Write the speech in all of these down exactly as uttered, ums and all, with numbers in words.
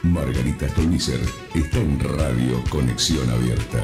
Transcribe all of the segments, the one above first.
Margarita Stolbizer está en Radio Conexión Abierta.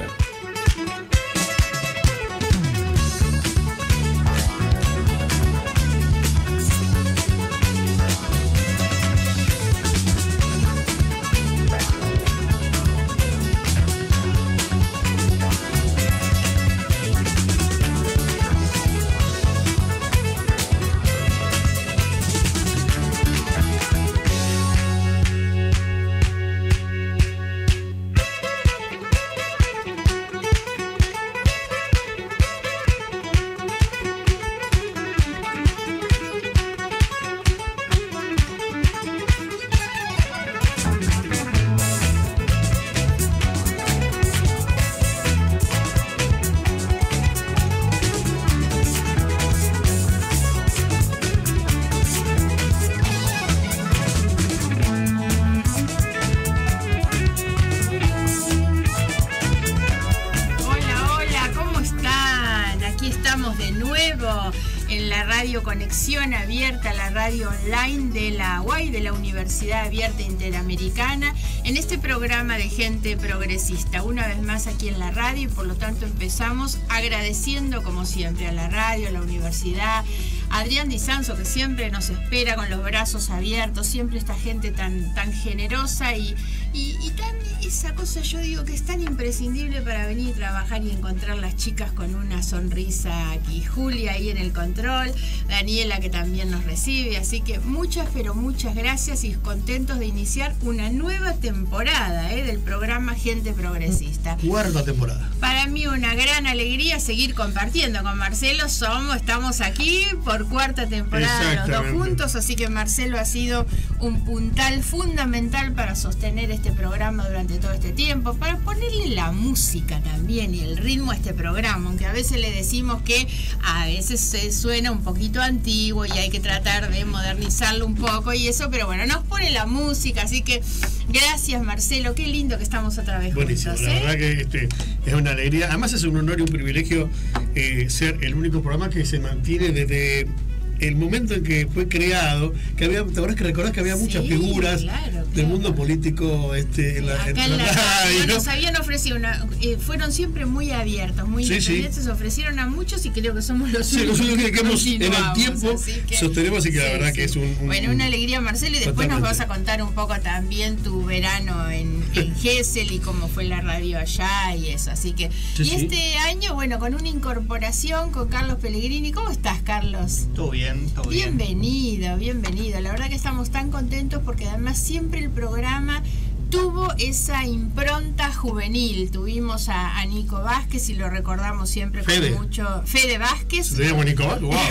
Conexión Abierta, la radio online de la U A I, de la Universidad Abierta Interamericana, en este programa de gente progresista, una vez más aquí en la radio, y por lo tanto empezamos agradeciendo como siempre a la radio, a la universidad, a Adrián Di Sanzo, que siempre nos espera con los brazos abiertos, siempre esta gente tan, tan generosa y, y, y tan esa cosa, yo digo, que es tan imprescindible para venir y trabajar y encontrar las chicas con una sonrisa aquí. Julia ahí en el control, Daniela que también nos recibe, así que muchas pero muchas gracias y contentos de iniciar una nueva temporada ¿eh? del programa Gente Progresista. Cuarta temporada. Para mí una gran alegría seguir compartiendo con Marcelo, somos, estamos aquí por cuarta temporada los dos juntos, así que Marcelo ha sido un puntal fundamental para sostener este programa durante todo este tiempo, para ponerle la música también y el ritmo a este programa, aunque a veces le decimos que a veces se suena un poquito antiguo y hay que tratar de modernizarlo un poco y eso, pero bueno, nos pone la música, así que gracias Marcelo, qué lindo que estamos otra vez buenísimo, juntos. La ¿eh? verdad que este, es una alegría, además es un honor y un privilegio eh, ser el único programa que se mantiene desde el momento en que fue creado, que había, ¿te acordás que recordás que había sí, muchas figuras claro, claro. del mundo político este, en la, acá en en la, la radio? Bueno, nos habían ofrecido una, eh, fueron siempre muy abiertos, muy sí, independientes, sí. ofrecieron a muchos y creo que somos los sí, únicos que, que hemos en el tiempo que, sostenemos y que sí, la verdad sí. que es un, un bueno, una alegría Marcelo, y después totalmente. Nos vas a contar un poco también tu verano en, en Gesell y cómo fue la radio allá y eso, así que sí, y sí. este año, bueno, con una incorporación con Carlos Pellegrini. ¿Cómo estás, Carlos? Todo bien, todo bien. Bienvenido, bienvenido. La verdad que estamos tan contentos porque además siempre el programa tuvo esa impronta juvenil. Tuvimos a, a Nico Vázquez y lo recordamos siempre con Fede. mucho... Fede Vázquez. ¿Se llama Nico Vázquez? ¡Wow!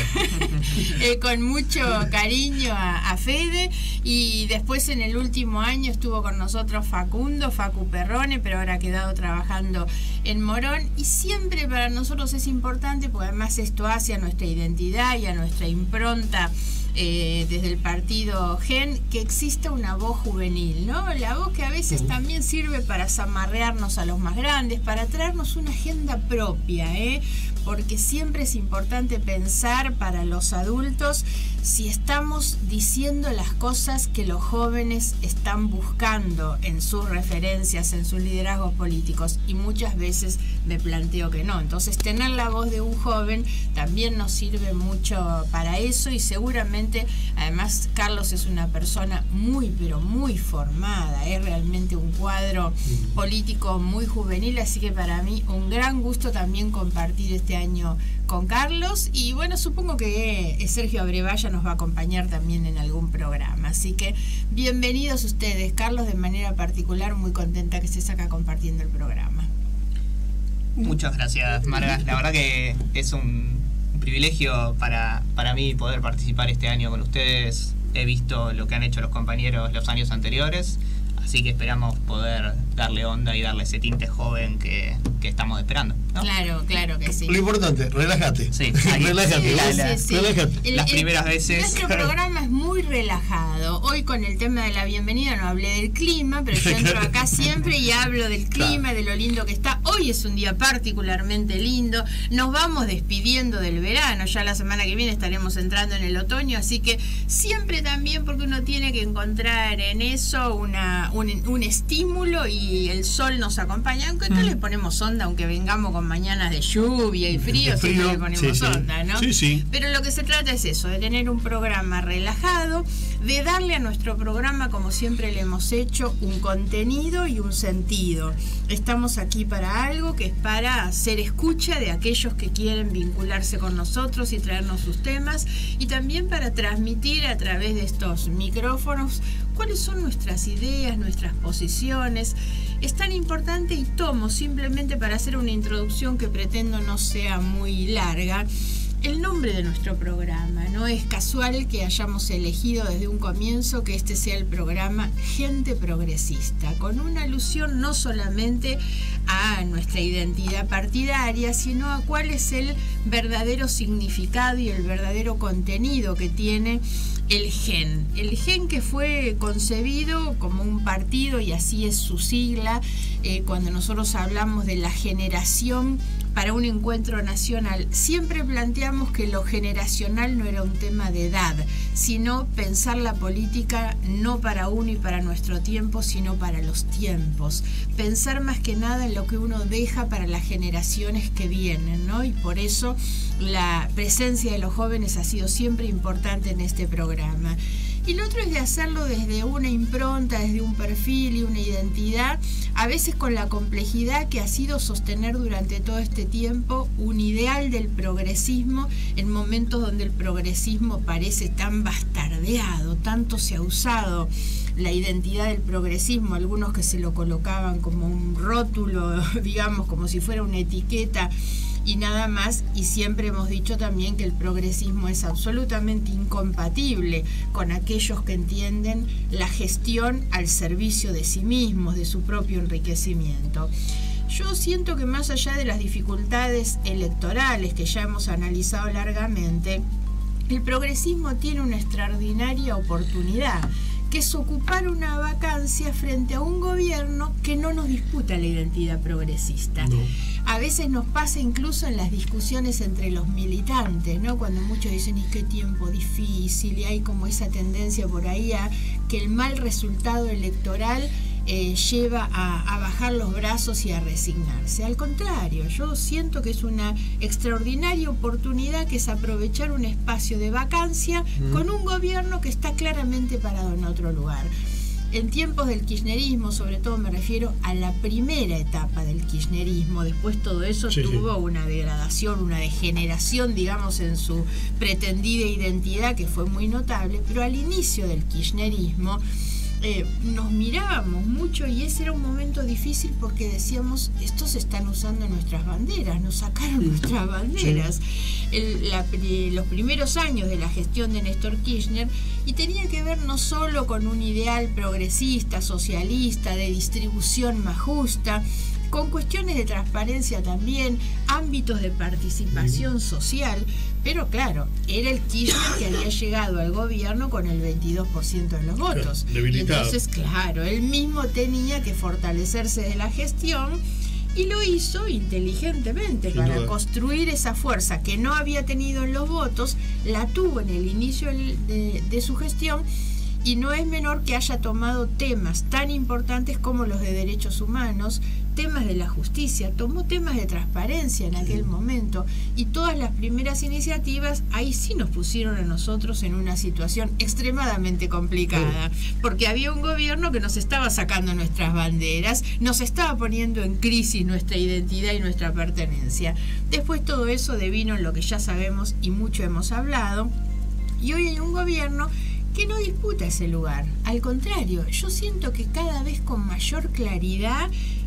eh, con mucho cariño a, a Fede. Y después en el último año estuvo con nosotros Facundo, Facu Perrone, pero ahora ha quedado trabajando en Morón. Y siempre para nosotros es importante, porque además esto hace a nuestra identidad y a nuestra impronta Eh, desde el partido Gen, que exista una voz juvenil, ¿no? La voz que a veces también sirve para zamarrearnos a los más grandes, para traernos una agenda propia, ¿eh? Porque siempre es importante pensar para los adultos si estamos diciendo las cosas que los jóvenes están buscando en sus referencias, en sus liderazgos políticos, y muchas veces me planteo que no. Entonces tener la voz de un joven también nos sirve mucho para eso, y seguramente además Carlos es una persona muy pero muy formada, es realmente un cuadro político muy juvenil, así que para mí un gran gusto también compartir este año con Carlos, y bueno, supongo que Sergio Abrevaya nos va a acompañar también en algún programa, así que bienvenidos ustedes. Carlos, de manera particular, muy contenta que estés acá compartiendo el programa. Muchas gracias, Marga, la verdad que es un privilegio para, para mí poder participar este año con ustedes. He visto lo que han hecho los compañeros los años anteriores, así que esperamos poder darle onda y darle ese tinte joven que, que estamos esperando, ¿no? Claro, claro que sí. Lo importante, relájate. Sí, relájate. Sí, la, sí, la, sí. relájate. El- Las el- primeras veces. Nuestro programa es muy relajado. Hoy con el tema de la bienvenida no hablé del clima, pero yo entro acá siempre y hablo del clima, de lo lindo que está. Hoy es un día particularmente lindo. Nos vamos despidiendo del verano. Ya la semana que viene estaremos entrando en el otoño, así que siempre también, porque uno tiene que encontrar en eso una, un, un estímulo, y el sol nos acompaña. Aunque no Mm. le ponemos onda, aunque vengamos con mañanas de lluvia y frío, De frío, siempre le ponemos sí, sí. onda, ¿no? Sí, sí. Pero lo que se trata es eso, de tener un programa relajado, de darle a nuestro programa, como siempre le hemos hecho, un contenido y un sentido. Estamos aquí para algo, que es para hacer escucha de aquellos que quieren vincularse con nosotros y traernos sus temas, y también para transmitir a través de estos micrófonos cuáles son nuestras ideas, nuestras posiciones. Es tan importante, y tomo simplemente para hacer una introducción que pretendo no sea muy larga, el nombre de nuestro programa. No es casual que hayamos elegido desde un comienzo que este sea el programa Gente Progresista, con una alusión no solamente a nuestra identidad partidaria, sino a cuál es el verdadero significado y el verdadero contenido que tiene el GEN. El GEN, que fue concebido como un partido, y así es su sigla, eh, cuando nosotros hablamos de la generación para un encuentro nacional, siempre planteamos que lo generacional no era un tema de edad, sino pensar la política no para uno y para nuestro tiempo, sino para los tiempos. Pensar más que nada en lo que uno deja para las generaciones que vienen, ¿no? Y por eso la presencia de los jóvenes ha sido siempre importante en este programa. Y lo otro es de hacerlo desde una impronta, desde un perfil y una identidad, a veces con la complejidad que ha sido sostener durante todo este tiempo un ideal del progresismo en momentos donde el progresismo parece tan bastardeado, tanto se ha usado la identidad del progresismo, algunos que se lo colocaban como un rótulo, digamos, como si fuera una etiqueta y nada más, y siempre hemos dicho también que el progresismo es absolutamente incompatible con aquellos que entienden la gestión al servicio de sí mismos, de su propio enriquecimiento. Yo siento que más allá de las dificultades electorales que ya hemos analizado largamente, el progresismo tiene una extraordinaria oportunidad, que es ocupar una vacancia frente a un gobierno que no nos disputa la identidad progresista. No. A veces nos pasa incluso en las discusiones entre los militantes, ¿no? Cuando muchos dicen, y qué tiempo difícil, y hay como esa tendencia por ahí a que el mal resultado electoral eh, lleva a, a bajar los brazos y a resignarse. Al contrario, yo siento que es una extraordinaria oportunidad, que es aprovechar un espacio de vacancia mm. con un gobierno que está claramente parado en otro lugar. En tiempos del kirchnerismo, sobre todo me refiero a la primera etapa del kirchnerismo, después todo eso sí, tuvo sí. una degradación, una degeneración, digamos, en su pretendida identidad, que fue muy notable, pero al inicio del kirchnerismo eh, nos mirábamos mucho, y ese era un momento difícil porque decíamos, estos están usando nuestras banderas, nos sacaron nuestras banderas. Sí. El, la, los primeros años de la gestión de Néstor Kirchner, y tenía que ver no solo con un ideal progresista, socialista, de distribución más justa, con cuestiones de transparencia también, ámbitos de participación social, pero claro, era el Kirchner que había llegado al gobierno con el veintidós por ciento de los votos. Debilitado. Y entonces, claro, él mismo tenía que fortalecerse de la gestión, y lo hizo inteligentemente. Sin para duda. Construir esa fuerza que no había tenido en los votos, la tuvo en el inicio de, de su gestión, y no es menor que haya tomado temas tan importantes como los de derechos humanos, temas de la justicia, tomó temas de transparencia en aquel momento, y todas las primeras iniciativas ahí sí nos pusieron a nosotros en una situación extremadamente complicada, porque había un gobierno que nos estaba sacando nuestras banderas, nos estaba poniendo en crisis nuestra identidad y nuestra pertenencia. Después todo eso devino en lo que ya sabemos y mucho hemos hablado, y hoy hay un gobierno que no disputa ese lugar. Al contrario, yo siento que cada vez con mayor claridad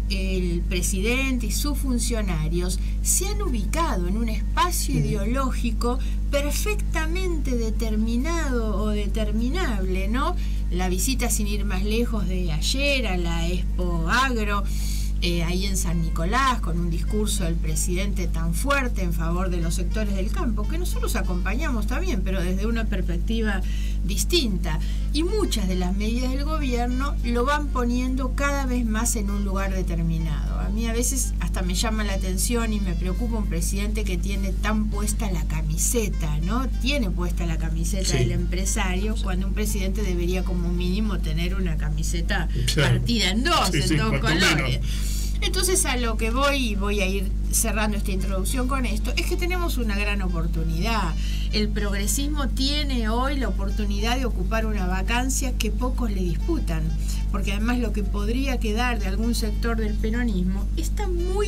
el presidente y sus funcionarios se han ubicado en un espacio ideológico perfectamente determinado o determinable, ¿no? la visita, sin ir más lejos, de ayer a la Expo Agro, Eh, ahí en San Nicolás, con un discurso del presidente tan fuerte en favor de los sectores del campo, que nosotros acompañamos también, pero desde una perspectiva distinta. Y muchas de las medidas del gobierno lo van poniendo cada vez más en un lugar determinado. A mí a veces hasta me llama la atención y me preocupa un presidente que tiene tan puesta la camiseta, ¿no? Tiene puesta la camiseta sí. del empresario, cuando un presidente debería como mínimo tener una camiseta claro. partida en dos, sí, en sí, dos colores. Menos. Entonces, a lo que voy, y voy a ir cerrando esta introducción con esto, es que tenemos una gran oportunidad. El progresismo tiene hoy la oportunidad de ocupar una vacancia que pocos le disputan, porque además lo que podría quedar de algún sector del peronismo está muy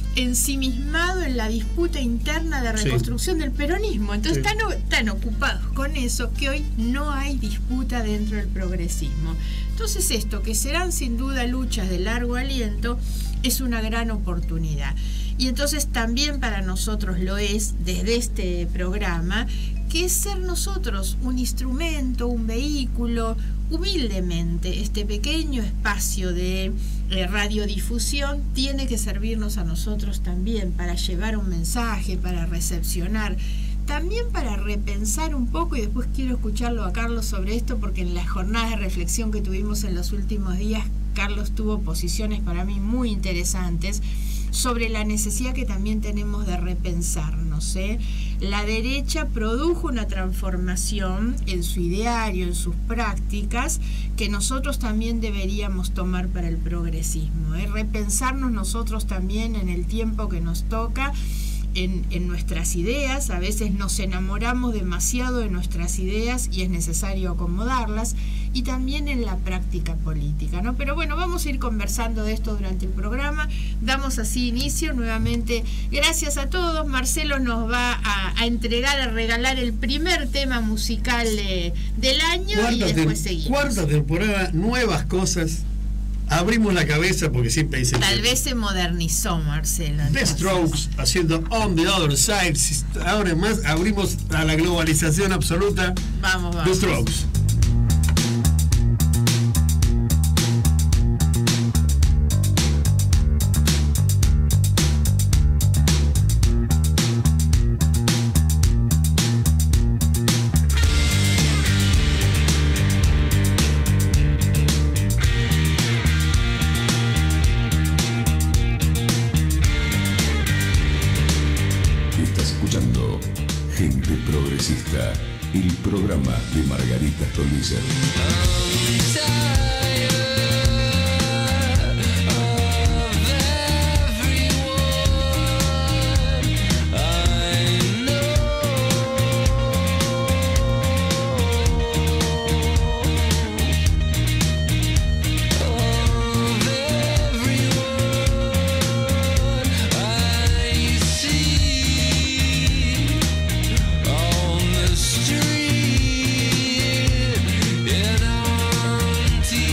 ensimismado en la disputa interna de reconstrucción sí. del peronismo. Entonces sí. están, están ocupados con eso que hoy no hay disputa dentro del progresismo. Entonces esto, que serán sin duda luchas de largo aliento, es una gran oportunidad. Y entonces también para nosotros lo es, desde este programa, que es ser nosotros un instrumento, un vehículo, humildemente. Este pequeño espacio de eh, radiodifusión tiene que servirnos a nosotros también para llevar un mensaje, para recepcionar, también para repensar un poco, y después quiero escucharlo a Carlos sobre esto, porque en las jornadas de reflexión que tuvimos en los últimos días, Carlos tuvo posiciones para mí muy interesantes sobre la necesidad que también tenemos de repensarnos, ¿eh? La derecha produjo una transformación en su ideario, en sus prácticas, que nosotros también deberíamos tomar para el progresismo, ¿eh? Repensarnos nosotros también en el tiempo que nos toca, En, en nuestras ideas. A veces nos enamoramos demasiado de nuestras ideas y es necesario acomodarlas, y también en la práctica política, ¿no? Pero bueno, vamos a ir conversando de esto durante el programa. Damos así inicio nuevamente. Gracias a todos. Marcelo nos va a, a entregar, a regalar el primer tema musical de, del año cuarta y después te, seguimos. Cuarta temporada, nuevas cosas. Abrimos la cabeza porque siempre dice. Tal vez se modernizó, Marcelo. The Strokes haciendo On the Other Side. Ahora más abrimos a la globalización absoluta. Vamos, vamos. The Strokes. El programa de Margarita Stolbizer. Street, and I'm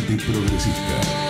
y progresista.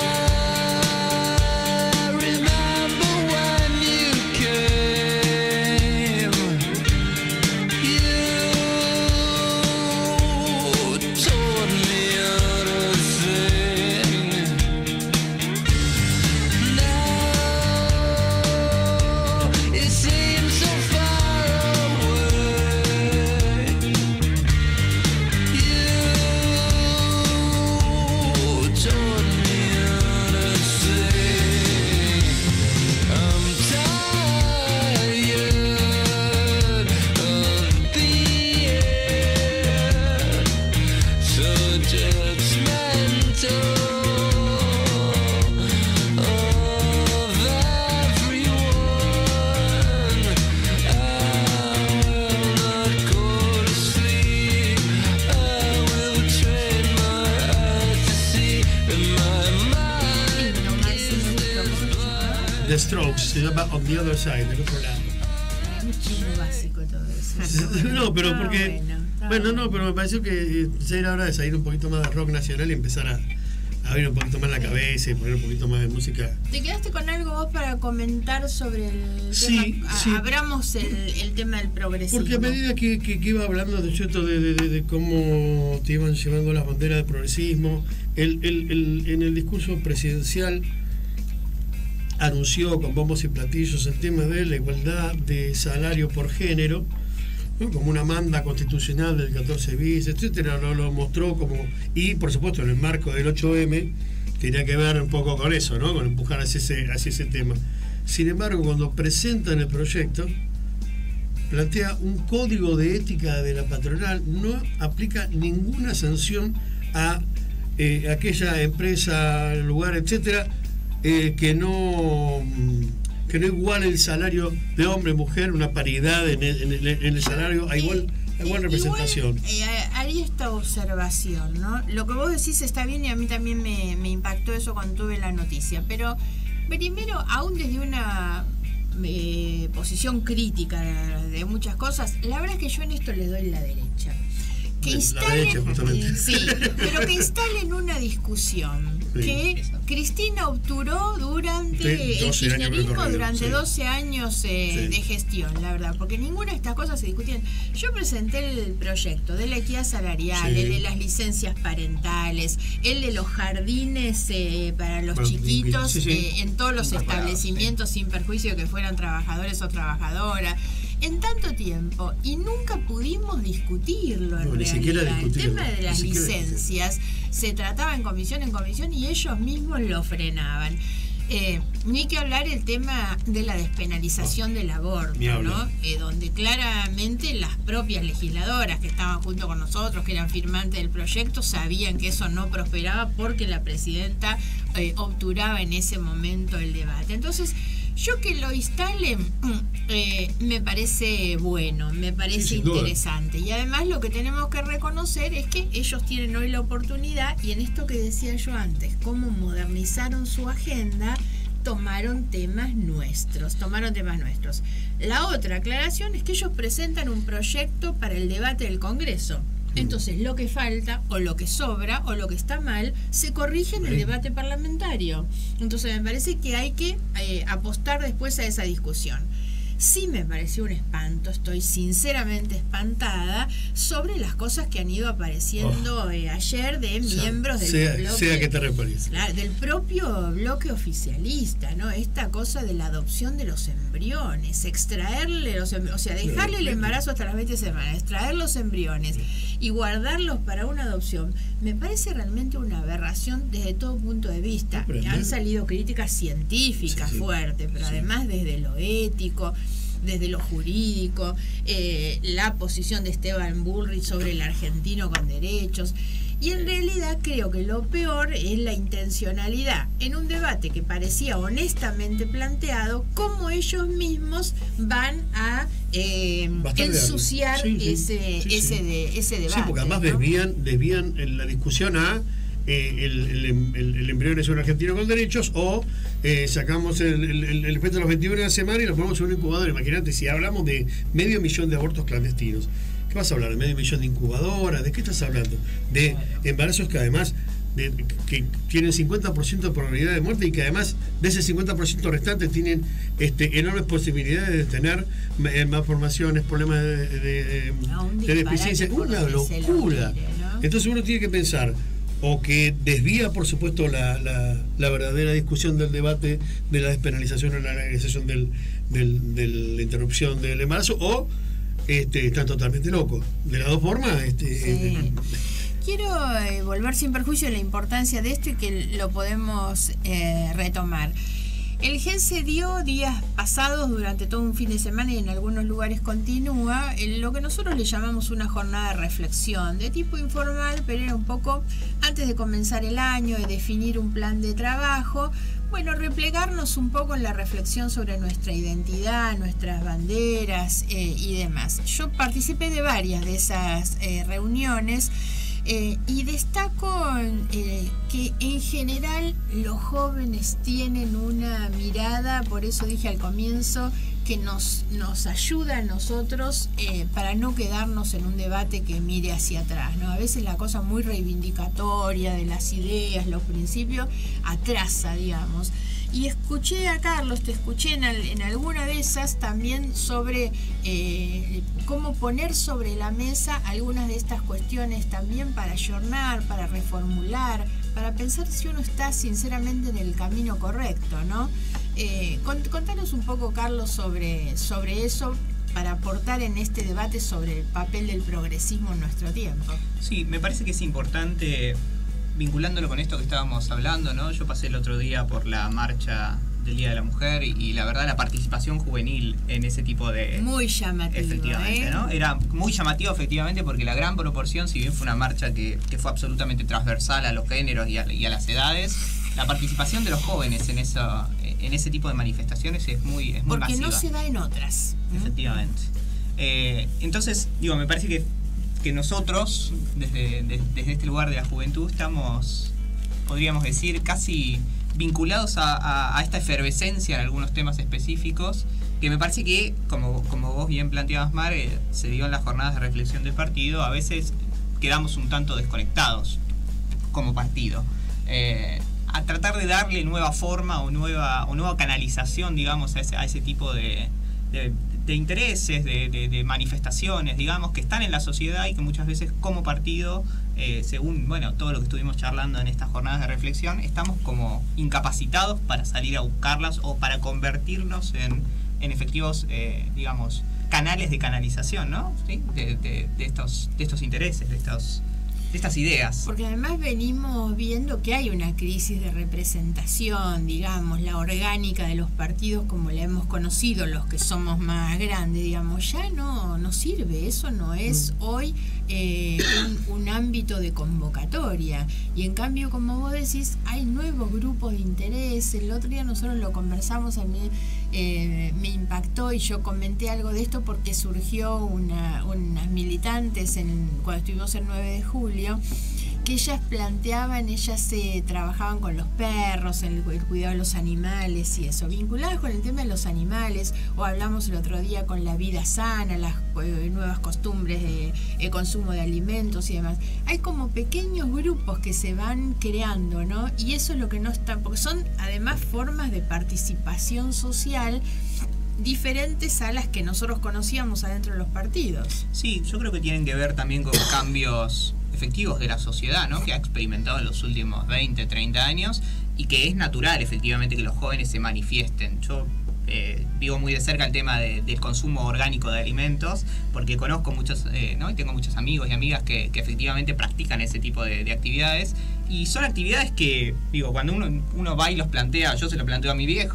The Strokes, se llama On the Other Side, del otro lado. Muy chino básico todo eso. No, pero Está porque. bueno, está Bueno, bueno. no, pero me pareció que ya era hora de salir un poquito más de rock nacional y empezar a, a abrir un poquito más la cabeza y poner un poquito más de música. ¿Te quedaste con algo vos para comentar sobre el Sí, tema? A- sí. Abramos el, el tema del progresismo. Porque a medida que, que, que iba hablando de, cierto, de, de, de, de cómo te iban llevando las banderas del progresismo, el, el, el, en el discurso presidencial anunció con bombos y platillos el tema de la igualdad de salario por género, ¿no? Como una manda constitucional del catorce bis, etcétera, lo, lo mostró como, y por supuesto en el marco del ocho eme tenía que ver un poco con eso, ¿no? Con empujar hacia ese, hacia ese tema. Sin embargo, cuando presentan el proyecto, plantea un código de ética de la patronal, no aplica ninguna sanción a eh, aquella empresa, lugar, etcétera, eh, que no que no iguale el salario de hombre y mujer, una paridad en el, en el, en el salario a igual, a igual representación. Igual, eh, haría esta observación, ¿no? Lo que vos decís está bien y a mí también me, me impactó eso cuando tuve la noticia, pero primero, aún desde una eh, posición crítica de, de muchas cosas, la verdad es que yo en esto le doy la derecha. Que La instalen, derecha, justamente. eh, sí, pero que instalen una discusión Sí. que Cristina obturó durante Sí, el doce años kirchnerismo, recorrido, durante sí. doce años eh, Sí. de gestión, la verdad, porque ninguna de estas cosas se discutían. Yo presenté el proyecto de la equidad salarial, Sí. el de las licencias parentales, el de los jardines eh, para los Bueno, chiquitos sí, sí. eh, en todos los Incorporados, establecimientos sin perjuicio que fueran trabajadores o trabajadoras. En tanto tiempo, y nunca pudimos discutirlo en No, ni realidad. siquiera discutirlo, El tema de ni las siquiera licencias se trataba en comisión en comisión y ellos mismos lo frenaban. Eh, ni que hablar el tema de la despenalización del aborto, Ni hablar. ¿no? Eh, donde claramente las propias legisladoras que estaban junto con nosotros, que eran firmantes del proyecto, sabían que eso no prosperaba porque la presidenta eh, obturaba en ese momento el debate. Entonces, yo que lo instalen eh, me parece bueno, me parece Sí, sin duda. interesante. Y además lo que tenemos que reconocer es que ellos tienen hoy la oportunidad, y en esto que decía yo antes, cómo modernizaron su agenda, tomaron temas nuestros, tomaron temas nuestros. La otra aclaración es que ellos presentan un proyecto para el debate del Congreso. Entonces lo que falta o lo que sobra o lo que está mal se corrige en el Sí. debate parlamentario. Entonces me parece que hay que eh, apostar después a esa discusión. Sí me pareció un espanto, estoy sinceramente espantada sobre las cosas que han ido apareciendo Oh. eh, ayer de Sea- miembros del sea, bloque, sea que te referís. Claro, del propio bloque oficialista, ¿no? Esta cosa de la adopción de los embriones, extraerle los embriones, o sea, dejarle el embarazo hasta las veinte semanas, extraer los embriones y guardarlos para una adopción, me parece realmente una aberración desde todo punto de vista. Pero Han no- salido críticas científicas Sí, sí. fuertes, pero Sí. además desde lo ético, desde lo jurídico, eh, la posición de Esteban Bullrich sobre el argentino con derechos. Y en realidad creo que lo peor es la intencionalidad en un debate que parecía honestamente planteado, cómo ellos mismos van a eh, Bastardearlo. ensuciar Sí, sí, ese, sí, ese, sí. de, ese debate. Sí, porque además ¿no? desvían, desvían la discusión a eh, el, el, el, el embrión es un argentino con derechos, o eh, sacamos el, el, el, el feto a los veintiuno de la semana y lo ponemos en un incubador. Imagínate, si hablamos de medio millón de abortos clandestinos, ¿qué vas a hablar? ¿De medio millón de incubadoras? ¿De qué estás hablando? De embarazos que además de, que tienen cincuenta por ciento de probabilidad de muerte y que además de ese cincuenta por ciento restante tienen este, enormes posibilidades de tener malformaciones, problemas de, de, de, de deficiencia. Una locura. Mire, ¿no? Entonces uno tiene que pensar, o que desvía, por supuesto, la, la, la verdadera discusión del debate de la despenalización o la legalización del, del, de la interrupción del embarazo, o este, están totalmente locos. De las dos formas. Este, sí. este, Quiero eh, volver sin perjuicio de la importancia de esto y que lo podemos eh, retomar. El G E N se dio días pasados durante todo un fin de semana y en algunos lugares continúa en lo que nosotros le llamamos una jornada de reflexión de tipo informal, pero era un poco antes de comenzar el año, de definir un plan de trabajo, bueno, replegarnos un poco en la reflexión sobre nuestra identidad, nuestras banderas eh, y demás. Yo participé de varias de esas eh, reuniones. Eh, y destaco eh, que en general los jóvenes tienen una mirada, por eso dije al comienzo, que nos, nos ayuda a nosotros eh, para no quedarnos en un debate que mire hacia atrás, ¿no? A veces la cosa muy reivindicatoria de las ideas, los principios, atrasa, digamos. Y escuché a Carlos, te escuché en, al, en alguna de esas también sobre eh, cómo poner sobre la mesa algunas de estas cuestiones también para ayornar, para reformular, para pensar si uno está sinceramente en el camino correcto, ¿no? Eh, contanos un poco, Carlos, sobre, sobre eso para aportar en este debate sobre el papel del progresismo en nuestro tiempo. Sí, me parece que es importante, vinculándolo con esto que estábamos hablando, ¿no? Yo pasé el otro día por la marcha del Día de la Mujer y, y la verdad la participación juvenil en ese tipo de... Muy llamativo, efectivamente, ¿eh? ¿no? Era muy llamativo efectivamente porque la gran proporción, si bien fue una marcha que, que fue absolutamente transversal a los géneros y a, y a las edades, la participación de los jóvenes en eso, en ese tipo de manifestaciones es muy, es muy porque masiva. No se da en otras. Efectivamente. Eh, entonces, digo, me parece que que nosotros, desde, de, desde este lugar de la juventud, estamos, podríamos decir, casi vinculados a, a, a esta efervescencia en algunos temas específicos, que me parece que, como, como vos bien planteabas, Mar, eh, se dio en las jornadas de reflexión del partido, a veces quedamos un tanto desconectados como partido. Eh, a tratar de darle nueva forma o nueva, o nueva canalización, digamos, a ese, a ese tipo de... de de intereses, de, de, de manifestaciones, digamos, que están en la sociedad y que muchas veces como partido, eh, según, bueno, todo lo que estuvimos charlando en estas jornadas de reflexión, estamos como incapacitados para salir a buscarlas o para convertirnos en, en efectivos, eh, digamos, canales de canalización, ¿no? ¿Sí? De, de, de, estos, de estos intereses, de estos... de estas ideas. Porque además venimos viendo que hay una crisis de representación, digamos, la orgánica de los partidos como la hemos conocido, los que somos más grandes, digamos, ya no, no sirve, eso no es hoy eh, un, un ámbito de convocatoria. Y en cambio, como vos decís, hay nuevos grupos de interés. El otro día nosotros lo conversamos, a mí eh, me impactó y yo comenté algo de esto porque surgió una, unas militantes en, cuando estuvimos el nueve de julio, que ellas planteaban, ellas se eh, trabajaban con los perros, en el, el cuidado de los animales y eso, vinculadas con el tema de los animales, o hablamos el otro día con la vida sana, las eh, nuevas costumbres de eh, consumo de alimentos y demás. Hay como pequeños grupos que se van creando, ¿no? Y eso es lo que no está, porque son además formas de participación social diferentes a las que nosotros conocíamos adentro de los partidos. Sí, yo creo que tienen que ver también con cambios efectivos de la sociedad, ¿no? Que ha experimentado en los últimos veinte, treinta años y que es natural efectivamente que los jóvenes se manifiesten. Yo eh, vivo muy de cerca el tema de, del consumo orgánico de alimentos porque conozco muchos, eh, ¿no? Y tengo muchos amigos y amigas que, que efectivamente practican ese tipo de, de actividades y son actividades que, digo, cuando uno, uno va y los plantea, yo se lo planteo a mi viejo,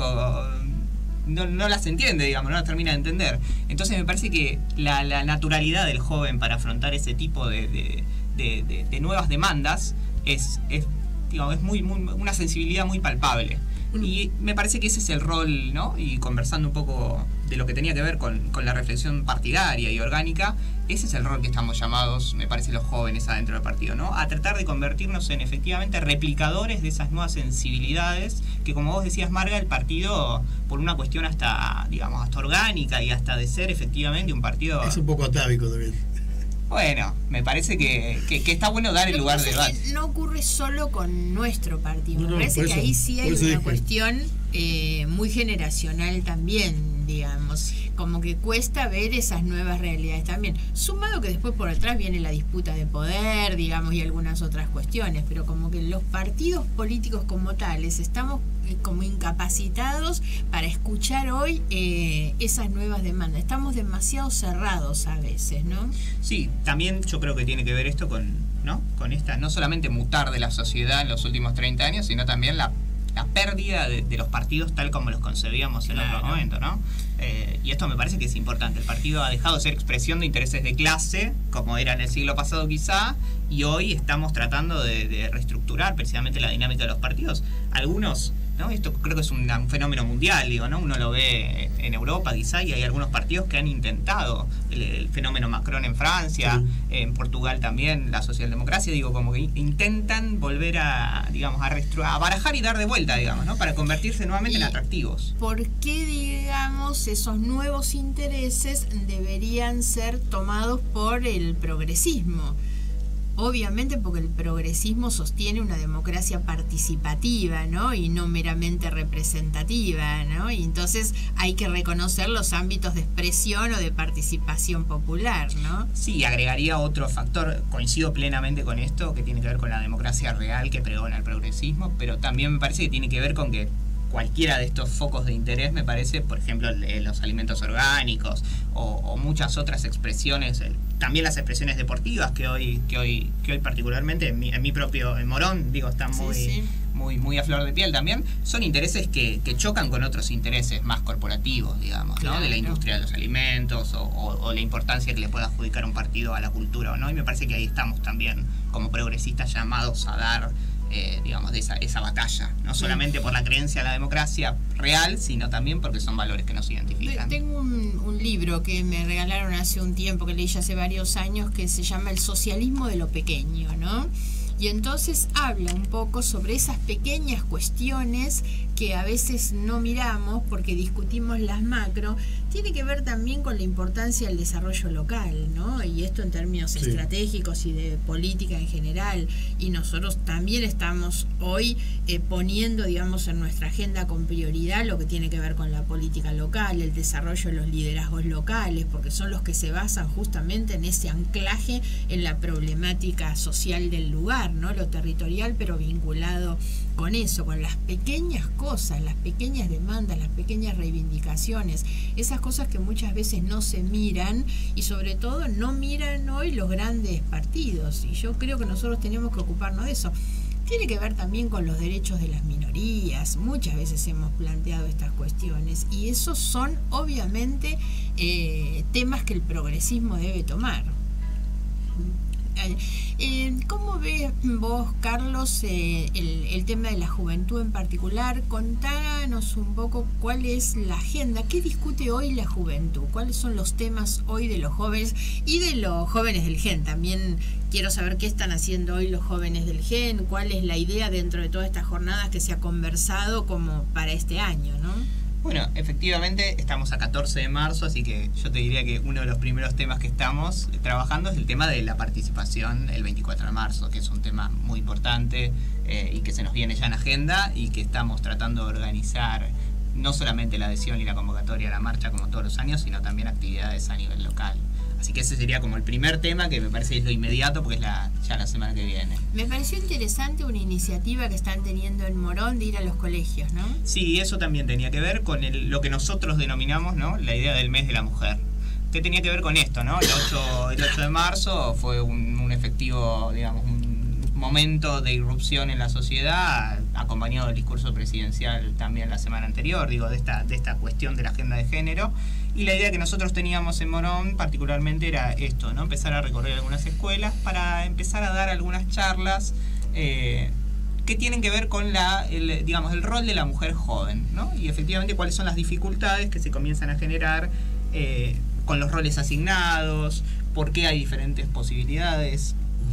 No, no las entiende, digamos, no las termina de entender. Entonces me parece que la, la naturalidad del joven para afrontar ese tipo de, de, de, de, de nuevas demandas es, es, digamos, es muy, muy, una sensibilidad muy palpable. Y me parece que ese es el rol, ¿no? Y conversando un poco de lo que tenía que ver con, con la reflexión partidaria y orgánica, ese es el rol que estamos llamados, me parece, los jóvenes adentro del partido, ¿no? A tratar de convertirnos en efectivamente replicadores de esas nuevas sensibilidades que, como vos decías, Marga, el partido, por una cuestión hasta, digamos, hasta orgánica y hasta de ser efectivamente un partido... Es un poco atávico también. Bueno, me parece que, que, que está bueno dar el lugar de debate. No ocurre solo con nuestro partido, no, me no, parece que eso, ahí sí hay una dije. cuestión eh, muy generacional también, digamos, como que cuesta ver esas nuevas realidades también, sumado que después por atrás viene la disputa de poder, digamos, y algunas otras cuestiones, pero como que los partidos políticos como tales estamos eh, como incapacitados para escuchar hoy eh, esas nuevas demandas, estamos demasiado cerrados a veces, ¿no? Sí, también yo creo que tiene que ver esto con, ¿no? Con esta, no solamente mutar de la sociedad en los últimos treinta años, sino también la la pérdida de, de los partidos tal como los concebíamos en Claro. otro momento, ¿no? Eh, y esto me parece que es importante. El partido ha dejado de ser expresión de intereses de clase, como era en el siglo pasado quizá, y hoy estamos tratando de, de reestructurar precisamente la dinámica de los partidos. Algunos, ¿no? Esto creo que es un, un fenómeno mundial, digo, ¿no? Uno lo ve en Europa quizá, y hay algunos partidos que han intentado el, el fenómeno Macron en Francia, Sí. en Portugal también, la socialdemocracia, digo, como que intentan volver a, digamos, a, restru- a barajar y dar de vuelta, digamos, ¿no? Para convertirse nuevamente Y- en atractivos. ¿Por qué, digamos, esos nuevos intereses deberían ser tomados por el progresismo? Obviamente porque el progresismo sostiene una democracia participativa, ¿no? Y no meramente representativa, ¿no? Y entonces hay que reconocer los ámbitos de expresión o de participación popular, ¿no? Sí, agregaría otro factor, coincido plenamente con esto, que tiene que ver con la democracia real que pregona el progresismo, pero también me parece que tiene que ver con que cualquiera de estos focos de interés, me parece, por ejemplo, el de los alimentos orgánicos o, o muchas otras expresiones, el, también las expresiones deportivas que hoy, que hoy, que hoy particularmente en mi, en mi propio en Morón, digo, están Sí, muy, sí. muy, muy a flor de piel también, son intereses que, que chocan con otros intereses más corporativos, digamos, ¿no? De la Claro. industria de los alimentos o, o, o la importancia que le pueda adjudicar un partido a la cultura o no, y me parece que ahí estamos también como progresistas llamados a dar Eh, digamos, de esa, esa batalla, no solamente por la creencia en la democracia real, sino también porque son valores que nos identifican. Tengo un, un libro que me regalaron hace un tiempo, que leí ya hace varios años, que se llama El socialismo de lo pequeño, ¿no? Y entonces habla un poco sobre esas pequeñas cuestiones que a veces no miramos porque discutimos las macro. Tiene que ver también con la importancia del desarrollo local, ¿no? Y esto en términos Sí. estratégicos y de política en general. Y nosotros también estamos hoy eh, poniendo, digamos, en nuestra agenda con prioridad lo que tiene que ver con la política local, el desarrollo de los liderazgos locales, porque son los que se basan justamente en ese anclaje en la problemática social del lugar, ¿no? Lo territorial, pero vinculado con eso, con las pequeñas cosas, las pequeñas demandas, las pequeñas reivindicaciones, esas cosas que muchas veces no se miran y sobre todo no miran hoy los grandes partidos. Y yo creo que nosotros tenemos que ocuparnos de eso. Tiene que ver también con los derechos de las minorías. Muchas veces hemos planteado estas cuestiones y esos son obviamente eh, temas que el progresismo debe tomar. Eh, ¿Cómo ves vos, Carlos, eh, el, el tema de la juventud en particular? Contanos un poco cuál es la agenda, qué discute hoy la juventud, cuáles son los temas hoy de los jóvenes y de los jóvenes del G E N. También quiero saber qué están haciendo hoy los jóvenes del G E N, cuál es la idea dentro de todas estas jornadas que se ha conversado como para este año, ¿no? Bueno, efectivamente estamos a catorce de marzo, así que yo te diría que uno de los primeros temas que estamos trabajando es el tema de la participación el veinticuatro de marzo, que es un tema muy importante eh, y que se nos viene ya en agenda y que estamos tratando de organizar no solamente la adhesión y la convocatoria a la marcha como todos los años, sino también actividades a nivel local. Así que ese sería como el primer tema que me parece es lo inmediato porque es la, ya la semana que viene. Me pareció interesante una iniciativa que están teniendo en Morón de ir a los colegios, ¿no? Sí, eso también tenía que ver con el, lo que nosotros denominamos, ¿no?, la idea del mes de la mujer. ¿Qué tenía que ver con esto, no? El ocho, el ocho de marzo fue un, un efectivo, digamos, un momento de irrupción en la sociedad, acompañado del discurso presidencial también la semana anterior, digo, de esta, de esta cuestión de la agenda de género. Y la idea que nosotros teníamos en Morón particularmente era esto, ¿no? Empezar a recorrer algunas escuelas para empezar a dar algunas charlas eh, que tienen que ver con la, el, digamos, el rol de la mujer joven, ¿no? Y efectivamente cuáles son las dificultades que se comienzan a generar eh, con los roles asignados, por qué hay diferentes posibilidades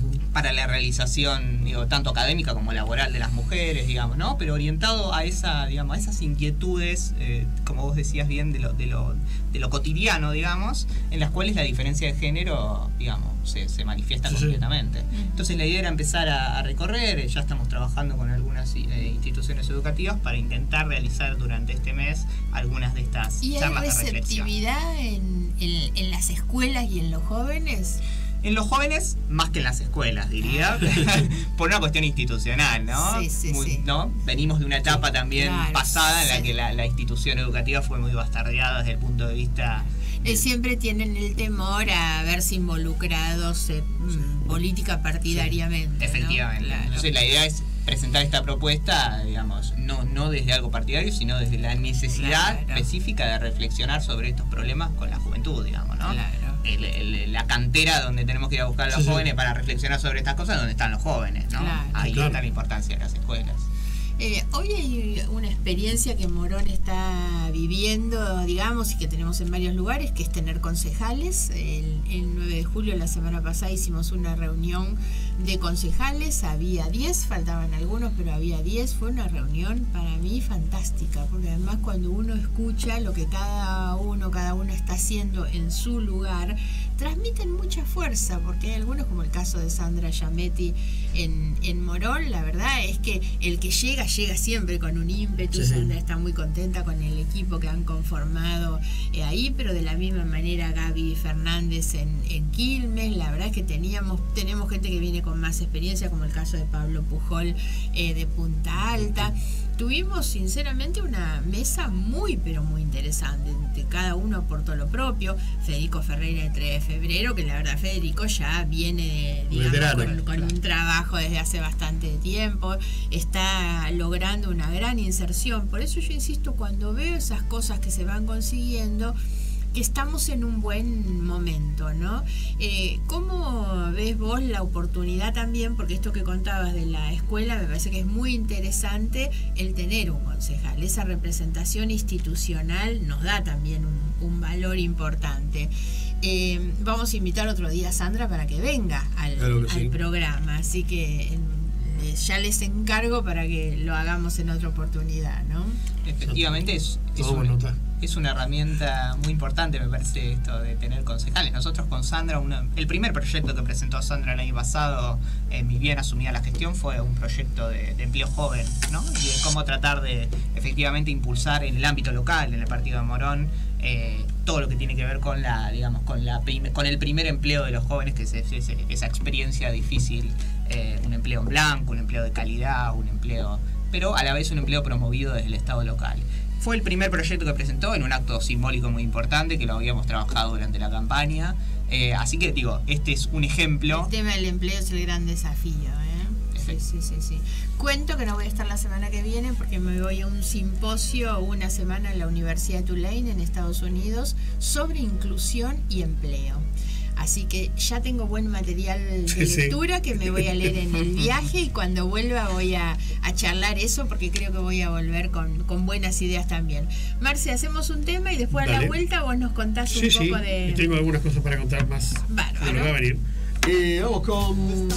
para la realización, digo, tanto académica como laboral de las mujeres, digamos, ¿no? Pero orientado a esa, digamos, a esas inquietudes, eh, como vos decías bien, de lo, de lo, de lo cotidiano, digamos, en las cuales la diferencia de género, digamos, se, se manifiesta sí, completamente. Sí. Entonces la idea era empezar a, a recorrer, ya estamos trabajando con algunas eh, instituciones educativas para intentar realizar durante este mes algunas de estas ¿Y charlas hay de reflexión. receptividad en, en, en las escuelas y en los jóvenes? En los jóvenes, más que en las escuelas, diría, por una cuestión institucional, ¿no? Sí, sí, muy, sí. ¿no? Venimos de una etapa sí, también claro, pasada en sí. la que la, la institución educativa fue muy bastardeada desde el punto de vista... Eh, siempre tienen el temor a verse involucrados en sí. política partidariamente. Sí. Efectivamente. ¿No? Claro. Entonces la idea es presentar esta propuesta, digamos, no, no desde algo partidario, sino desde la necesidad claro. específica de reflexionar sobre estos problemas con la juventud, digamos, ¿no? Claro. El, el, la cantera donde tenemos que ir a buscar a los sí, jóvenes sí. para reflexionar sobre estas cosas, donde están los jóvenes, ¿no? Claro. Ahí claro. está la importancia de las escuelas. Eh, hoy hay una experiencia que Morón está viviendo, digamos, y que tenemos en varios lugares, que es tener concejales. El, el nueve de julio, la semana pasada, hicimos una reunión de concejales, había diez, faltaban algunos, pero había diez. Fue una reunión para mí fantástica, porque además cuando uno escucha lo que cada uno, cada una está haciendo en su lugar, transmiten mucha fuerza, porque hay algunos, como el caso de Sandra Giametti en, en Morón, la verdad es que el que llega, llega siempre con un ímpetu. Sí, Sandra sí. está muy contenta con el equipo que han conformado eh, ahí, pero de la misma manera Gaby Fernández en, en Quilmes. La verdad es que teníamos tenemos gente que viene con más experiencia, como el caso de Pablo Pujol eh, de Punta Alta. Tuvimos sinceramente una mesa muy pero muy interesante, de cada uno aportó lo propio. Federico Ferreira de tres de febrero, que la verdad Federico ya viene digamos, con, con un trabajo desde hace bastante tiempo, está logrando una gran inserción. Por eso yo insisto, cuando veo esas cosas que se van consiguiendo, que estamos en un buen momento, ¿no? Eh, ¿Cómo ves vos la oportunidad también? Porque esto que contabas de la escuela me parece que es muy interesante el tener un concejal. Esa representación institucional nos da también un, un valor importante. Eh, vamos a invitar otro día a Sandra para que venga al, claro que al sí. programa, así que eh, ya les encargo para que lo hagamos en otra oportunidad, ¿no? Efectivamente es, es, una, es una herramienta muy importante, me parece, esto de tener concejales. Nosotros con Sandra, una, el primer proyecto que presentó Sandra el año pasado, eh, mi bien asumida la gestión, fue un proyecto de, de empleo joven, ¿no? Y de cómo tratar de efectivamente impulsar en el ámbito local, en el partido de Morón, eh, todo lo que tiene que ver con la, digamos, con la con el primer empleo de los jóvenes, que es, es esa experiencia difícil, eh, un empleo en blanco, un empleo de calidad, un empleo, pero a la vez un empleo promovido desde el Estado local. Fue el primer proyecto que presentó en un acto simbólico muy importante que lo habíamos trabajado durante la campaña. Eh, así que digo, este es un ejemplo. El tema del empleo es el gran desafío, ¿eh? Sí, sí, sí, sí. Cuento que no voy a estar la semana que viene porque me voy a un simposio una semana en la Universidad de Tulane en Estados Unidos sobre inclusión y empleo. Así que ya tengo buen material de sí, lectura sí. que me voy a leer en el viaje, y cuando vuelva voy a, a charlar eso, porque creo que voy a volver con, con buenas ideas también. Marce, hacemos un tema y después Dale. a la vuelta vos nos contás sí, un sí. poco de... Y tengo algunas cosas para contar más. Bárbaro. De lo que va a venir. Eh, vamos con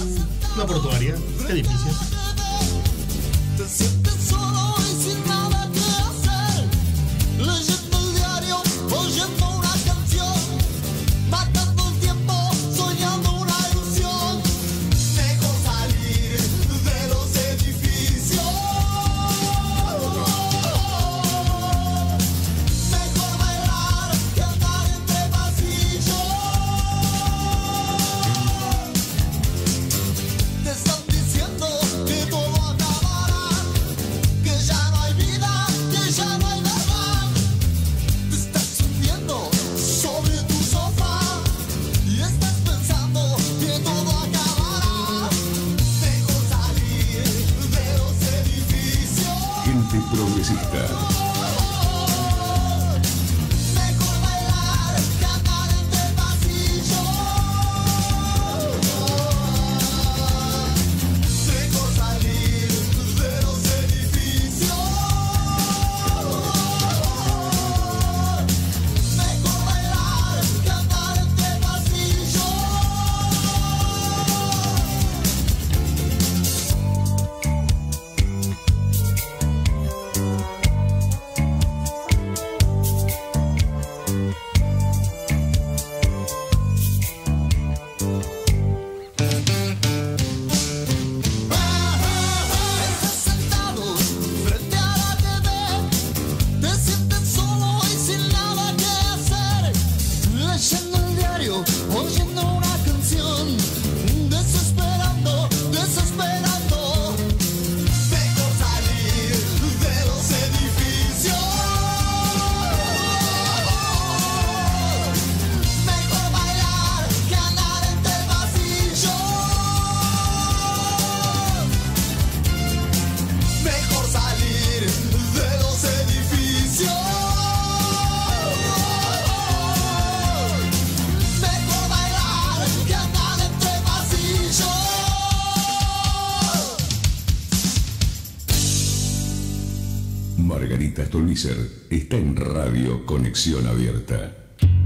una portuaria, edificios. Te sientes solo y sin nada que hacer, leyendo el diario, oyendo una canción, matando el tiempo, soñando una ilusión. Mejor salir de los edificios, mejor bailar que andar entre pasillos. Te están diciendo que todo acabará. Maristas Stolbizer está en Radio Conexión Abierta.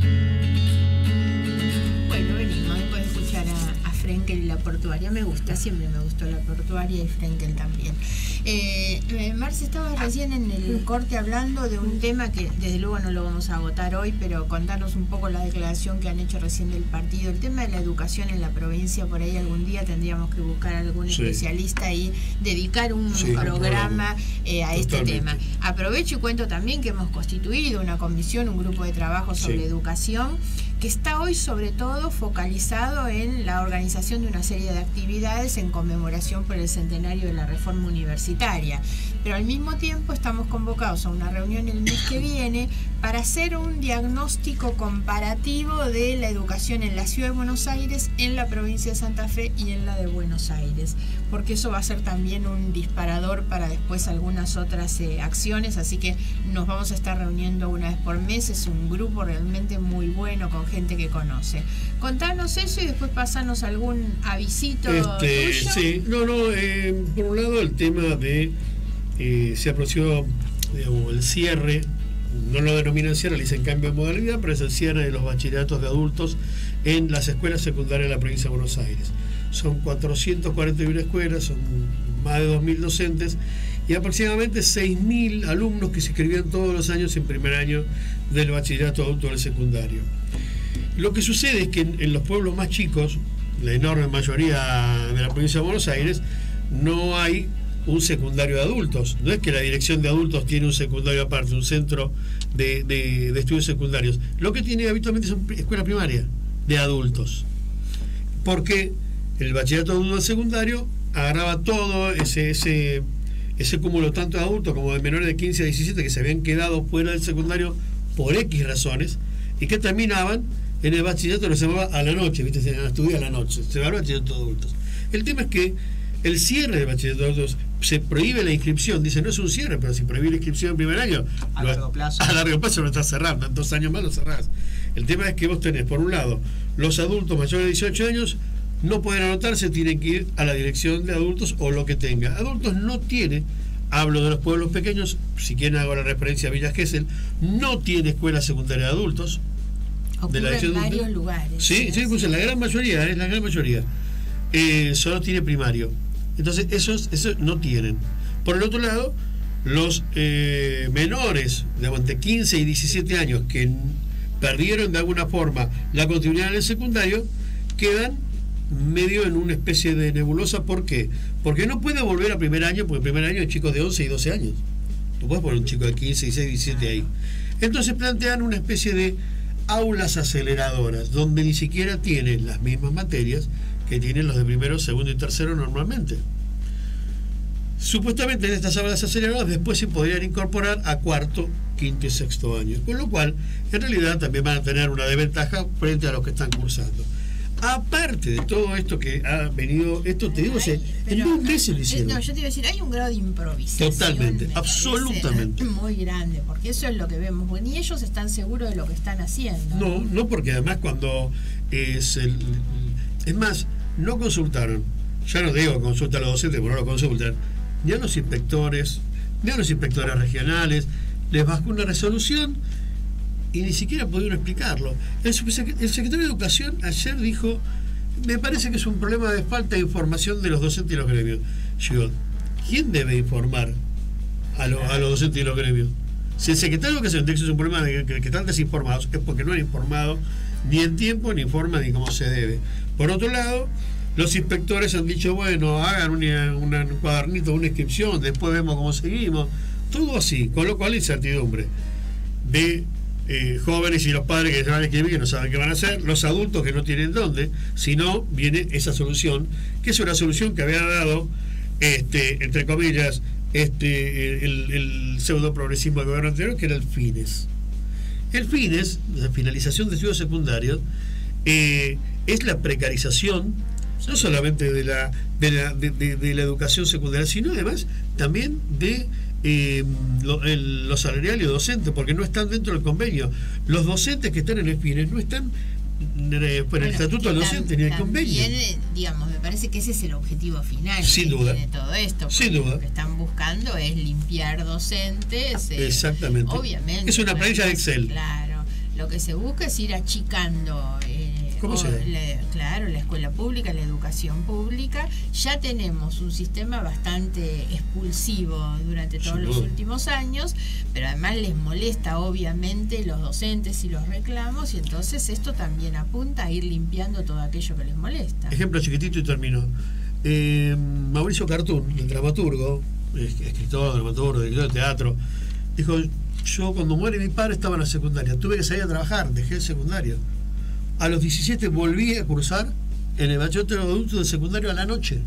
Bueno, venimos después de escuchar a, a Frenkel y la portuaria. Me gusta, siempre me gustó la portuaria y Frenkel también. Eh, eh, Marce, estaba recién en el corte hablando de un tema que desde luego no lo vamos a agotar hoy, pero contanos un poco la declaración que han hecho recién del partido, el tema de la educación en la provincia. Por ahí algún día tendríamos que buscar algún Sí. especialista y dedicar un Sí, programa eh, a este Totalmente. tema. Aprovecho y cuento también que hemos constituido una comisión, un grupo de trabajo sobre Sí. educación, que está hoy sobre todo focalizado en la organización de una serie de actividades en conmemoración por el centenario de la reforma universitaria. Pero al mismo tiempo estamos convocados a una reunión el mes que viene para hacer un diagnóstico comparativo de la educación en la ciudad de Buenos Aires, en la provincia de Santa Fe y en la de Buenos Aires, porque eso va a ser también un disparador para después algunas otras eh, acciones, así que nos vamos a estar reuniendo una vez por mes. Es un grupo realmente muy bueno con gente que conoce. Contanos eso y después pasanos algún avisito Este, tuyo. sí, no, no, eh, por un lado el tema de, eh, se aproció, digamos, el cierre, no lo denominan cierre, le dicen cambio de modalidad, pero es el cierre de los bachilleratos de adultos en las escuelas secundarias de la provincia de Buenos Aires. Son cuatrocientas cuarenta y una escuelas, son más de dos mil docentes y aproximadamente seis mil alumnos que se inscribían todos los años en primer año del bachillerato adulto del secundario. Lo que sucede es que en, en los pueblos más chicos, la enorme mayoría de la provincia de Buenos Aires, no hay un secundario de adultos. No es que la dirección de adultos tiene un secundario aparte, un centro de, de, de estudios secundarios. Lo que tiene habitualmente son escuela primaria de adultos. Porque el bachillerato adulto del secundario agarraba todo ese, ese, ese cúmulo tanto de adultos como de menores de quince a diecisiete que se habían quedado fuera del secundario por X razones y que terminaban en el bachillerato que se llamaba a la noche, ¿viste? Se estudia a la noche, se va al bachillerato de adultos. El tema es que el cierre del bachillerato de adultos se prohíbe la inscripción, dice no es un cierre, pero si prohíbe la inscripción en primer año, A lo- largo plazo. a largo plazo lo estás cerrando, en dos años más lo cerrás. El tema es que vos tenés, por un lado, los adultos mayores de dieciocho años no pueden anotarse, tienen que ir a la dirección de adultos o lo que tenga. Adultos no tiene, hablo de los pueblos pequeños, si quieren hago la referencia a Villa Gesell, no tiene escuela secundaria de adultos. Ocurre de la en dirección de- varios lugares. Sí, sí, pues en la gran mayoría, es la gran mayoría. Eh, solo tiene primario. Entonces, esos, esos no tienen. Por el otro lado, los eh, menores de entre quince y diecisiete años que n- perdieron de alguna forma la continuidad en el secundario, quedan medio en una especie de nebulosa. ¿Por qué? Porque no puede volver a primer año, porque primer año hay chicos de once y doce años. No puedes poner un chico de quince, dieciséis, diecisiete ahí. Entonces plantean una especie de aulas aceleradoras, donde ni siquiera tienen las mismas materias que tienen los de primero, segundo y tercero normalmente. Supuestamente en estas aulas aceleradoras después se podrían incorporar a cuarto, quinto y sexto año, con lo cual en realidad también van a tener una desventaja frente a los que están cursando. Aparte de todo esto que ha venido, esto te digo, se, en Pero, dos meses lo eh, hicieron. No, yo te iba a decir, hay un grado de improvisación. Totalmente, me parece, absolutamente. muy grande, porque eso es lo que vemos. Bueno, y ellos están seguros de lo que están haciendo. No, no, porque además cuando es el, es más, no consultaron, ya no digo consulta a los docentes, porque no lo consultan, ni a los inspectores, ni a los inspectores regionales, les bajó una resolución y ni siquiera pudieron explicarlo. El, subsec- el secretario de Educación ayer dijo, me parece que es un problema de falta de información de los docentes y los gremios. Yo digo, ¿quién debe informar a, lo- a los docentes y los gremios? Si el secretario de Educación dice que es un problema de que, que están desinformados, es porque no han informado ni en tiempo, ni informa, ni como se debe. Por otro lado, los inspectores han dicho, bueno, hagan una- una- un cuadernito, una inscripción, después vemos cómo seguimos. Todo así, con lo cual incertidumbre de eh, jóvenes y los padres que se van a inscribir que no saben qué van a hacer, los adultos que no tienen dónde, si no, viene esa solución, que es una solución que había dado, este, entre comillas, este, el, el pseudo progresismo del gobierno anterior, que era el FINES. El FINES, la finalización de estudios secundarios, eh, es la precarización no solamente de la, de la, de, de- de la educación secundaria, sino además también de eh, lo, el, los salariales docentes, porque no están dentro del convenio. Los docentes que están en el FINES no están Bueno, el estatuto del docente ni el convenio. También, digamos, me parece que ese es el objetivo final. Sin que duda. Tiene todo esto. Sin duda. Lo que están buscando es limpiar docentes. Eh, Exactamente. Obviamente. Es una planilla de Excel. Claro. Lo que se busca es ir achicando. Eh, ¿Cómo se ve? La, claro, la escuela pública, la educación pública. Ya tenemos un sistema bastante expulsivo durante todos Sin los duda. últimos años, pero además les molesta obviamente los docentes y los reclamos, y entonces esto también apunta a ir limpiando todo aquello que les molesta. Ejemplo chiquitito y termino. Eh, Mauricio Cartún, el dramaturgo, escritor, dramaturgo, director de teatro, dijo: yo cuando muere mi padre estaba en la secundaria, tuve que salir a trabajar, dejé el secundario. A los diecisiete volví a cursar en el bachillerato de adultos del secundario a la noche.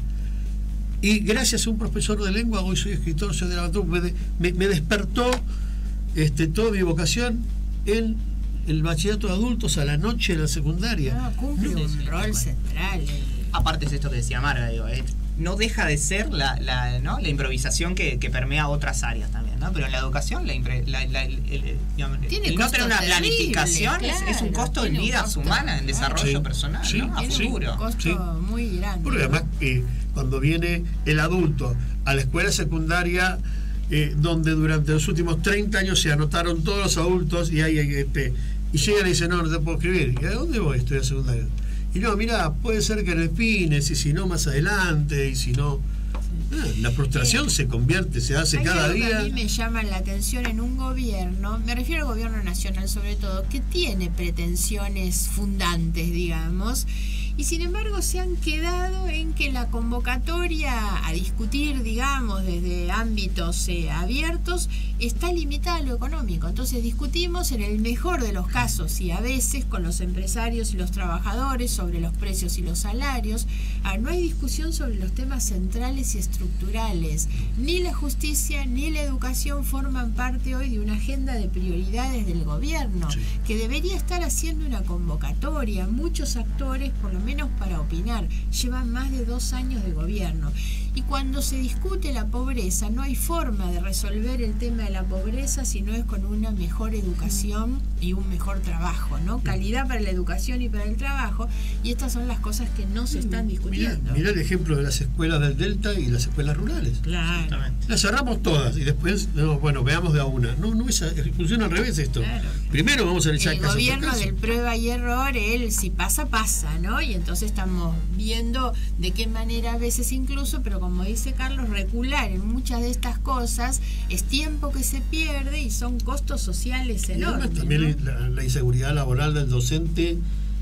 Y gracias a un profesor de lengua, hoy soy escritor, soy dramaturgo, me, de, me, me despertó este, toda mi vocación en el bachillerato de adultos a la noche en la secundaria. No, cumple Sí, un sí, rol sí. central. eh. Aparte es esto que decía Marga, digo, eh, no deja de ser la, la, ¿no? la improvisación que, que permea otras áreas también, ¿no? Pero en la educación, la, impre, la, la el, el, digamos, Tiene el no tener una costos planificación terribles, es, es un claro, costo en tiene un vidas costo, humanas, en desarrollo Sí, personal, sí, ¿no? A Tiene futuro. un costo Sí. muy grande. Porque además, eh, cuando viene el adulto a la escuela secundaria, eh, donde durante los últimos treinta años se anotaron todos los adultos, y hay este, y llegan y dicen: no, no te puedo escribir. ¿Y a dónde voy? Estoy a secundaria. Y no, mira, puede ser que en el Pines, y si no más adelante, y si no. Ah, la frustración Eh, se convierte, se hace Hay cada algo que día. a mí me llama la atención en un gobierno, me refiero al gobierno nacional sobre todo, que tiene pretensiones fundantes, digamos, y sin embargo se han quedado en que la convocatoria a discutir, digamos, desde ámbitos eh, abiertos, está limitada a lo económico. Entonces discutimos en el mejor de los casos y a veces con los empresarios y los trabajadores sobre los precios y los salarios. Ah, no hay discusión sobre los temas centrales y estructurales. Ni la justicia ni la educación forman parte hoy de una agenda de prioridades del gobierno, Sí. que debería estar haciendo una convocatoria. Muchos actores, por lo menos para opinar, llevan más de dos años de gobierno. Y cuando se discute la pobreza, no hay forma de resolver el tema de la pobreza si no es con una mejor educación y un mejor trabajo, ¿no? Calidad para la educación y para el trabajo, y estas son las cosas que no se están Mirá, discutiendo. mirá el ejemplo de las escuelas del Delta y las escuelas rurales. Claro. Las cerramos todas y después, no, bueno, veamos de a una. No, no es, funciona al revés esto. Claro. Primero vamos a analizar El caso por gobierno caso. del prueba y error, él si pasa, pasa, ¿no? Y entonces estamos viendo de qué manera a veces incluso, pero como dice Carlos, recular en muchas de estas cosas es tiempo que se pierde y son costos sociales Y además enormes. también ¿no? la, la inseguridad laboral del docente,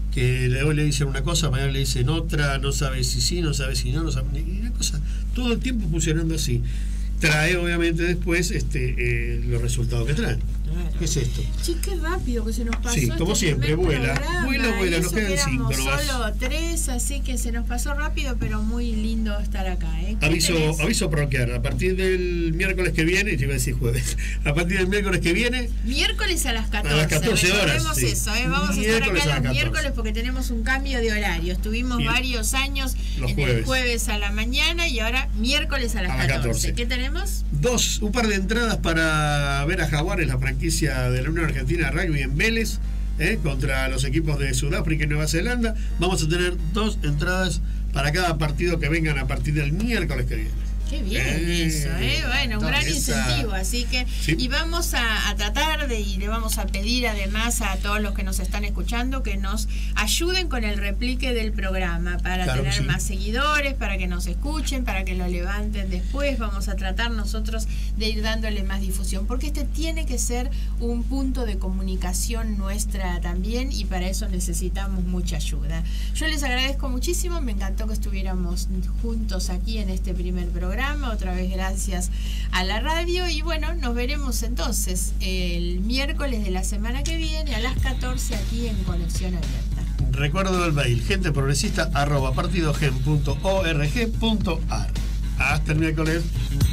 que hoy le dicen una cosa, mañana le dicen otra, no sabe si sí, no sabe si no, no sabe. Y una cosa, todo el tiempo funcionando así. Trae obviamente después este eh, los resultados que traen. Claro. ¿Qué es esto? Sí, qué rápido que se nos pasó. Sí, como este siempre, primer vuela, programa, vuela, vuela, y nos eso quedan que éramos cinco nomás. solo tres, así que se nos pasó rápido, pero muy lindo estar acá. ¿eh? ¿Qué Aviso, tenés? aviso parroquial, a partir del miércoles que viene, te iba a decir jueves, a partir del miércoles que viene, Miércoles a las catorce. A las catorce horas, Recordemos sí. eso, ¿eh? Vamos a estar Miércoles acá a las los catorce. miércoles porque tenemos un cambio de horario. Estuvimos Bien. varios años Los en el jueves. jueves a la mañana y ahora miércoles a las A las catorce. catorce. ¿Qué tenemos? dos, un par de entradas para ver a Jaguares, la franquicia de la Unión Argentina de Rugby en Vélez, ¿eh? contra los equipos de Sudáfrica y Nueva Zelanda. Vamos a tener dos entradas para cada partido que vengan a partir del miércoles que viene. Qué bien Eh, eso, ¿eh? Bueno, un gran esa- incentivo, así que Sí. y vamos a, a tratar de y le vamos a pedir además a todos los que nos están escuchando que nos ayuden con el replique del programa para Claro que tener sí. más seguidores, para que nos escuchen, para que lo levanten después. Vamos a tratar nosotros de ir dándole más difusión, porque este tiene que ser un punto de comunicación nuestra también y para eso necesitamos mucha ayuda. Yo les agradezco muchísimo, me encantó que estuviéramos juntos aquí en este primer programa. Otra vez gracias a la radio y bueno, nos veremos entonces el miércoles de la semana que viene a las catorce aquí en Conexión Abierta. Recuerdo del mail, genteprogresista arroba partidogen punto org punto ar. Hasta el miércoles.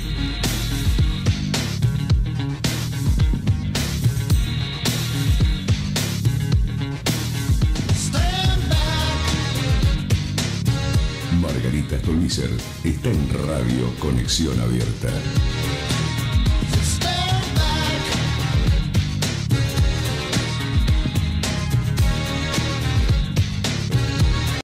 Stand back. Margarita Stolbizer está en Radio Conexión Abierta.